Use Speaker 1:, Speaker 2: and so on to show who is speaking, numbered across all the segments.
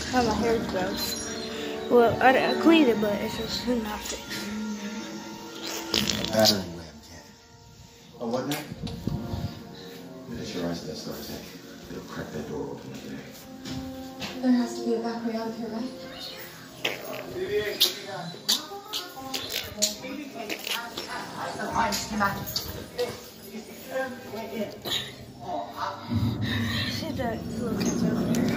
Speaker 1: How my hair's gross. Well, I cleaned it, but it's just not fixed.
Speaker 2: Battery webcam. Oh, what now? It's your eyes that start taking. It'll crack that door open today.
Speaker 3: There has to be a back way out of here, right?
Speaker 1: See that little cat's over there.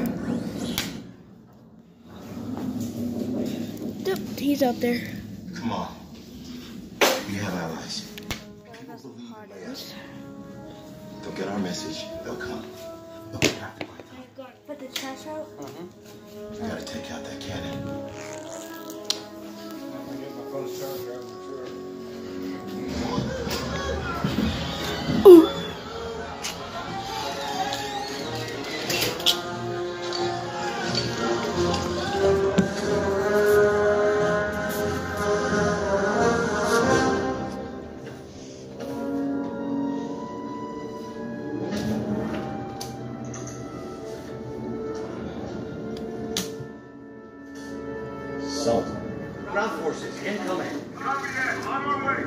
Speaker 1: Yep, he's up there.
Speaker 2: Come on. We have allies. They'll get our message. They'll come. But we have to fight them.
Speaker 1: Put the trash out?
Speaker 2: We gotta take out that cannon.
Speaker 4: I'm gonna get my phone's charger out, I'm sure.
Speaker 1: Ooh.
Speaker 2: Salt.
Speaker 5: Ground forces, incoming.
Speaker 4: Copy that, on our way.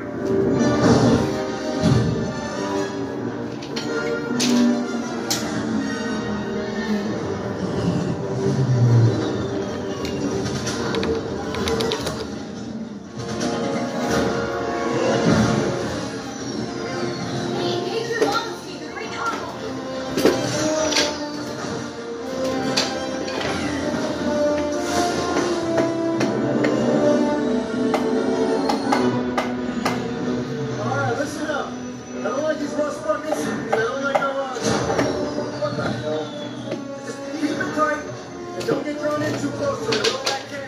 Speaker 5: Don't get drawn in too close to it. Roll that camera.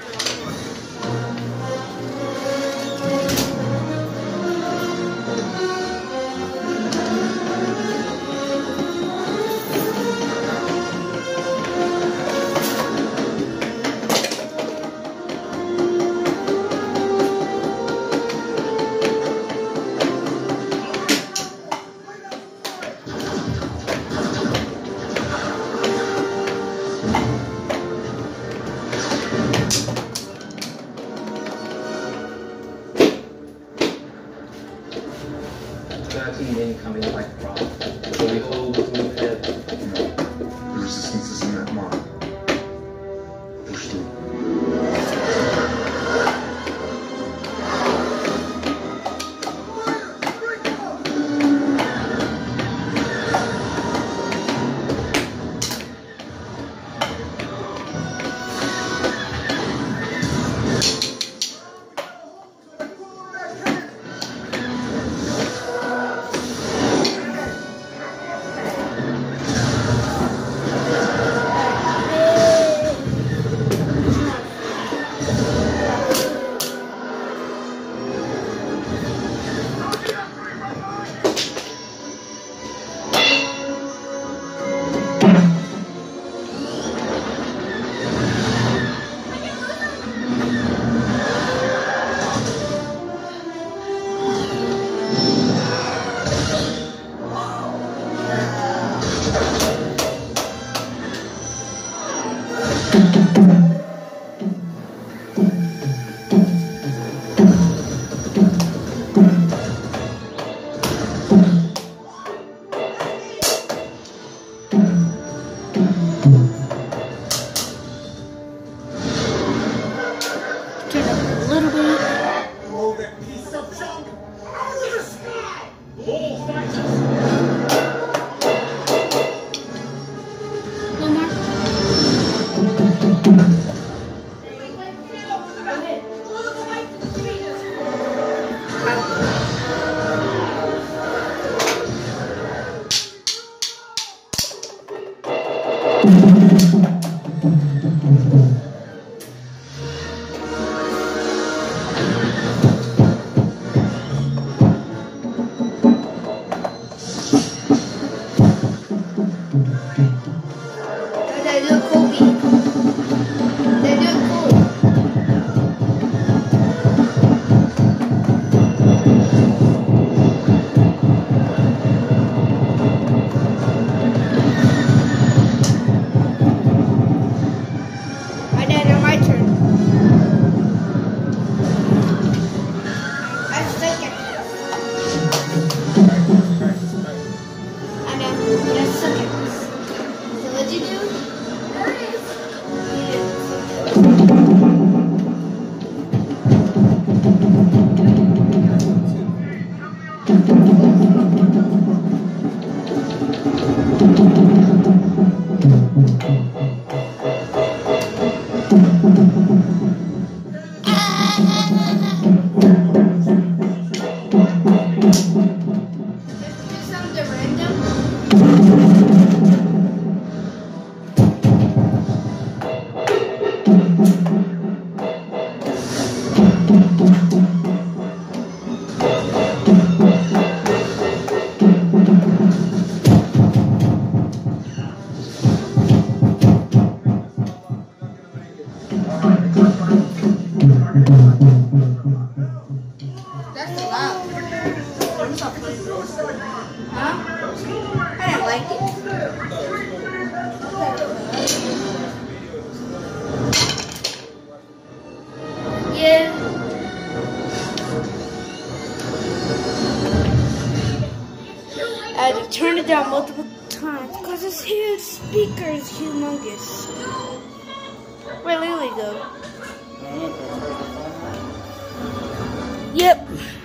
Speaker 6: Incoming like from. So we hold to move ahead.
Speaker 2: The resistance is in that mark. Push through.
Speaker 1: Look, Kobe. I had to turn it down multiple times because this huge speaker is humongous. Where'd Lily go? Yep.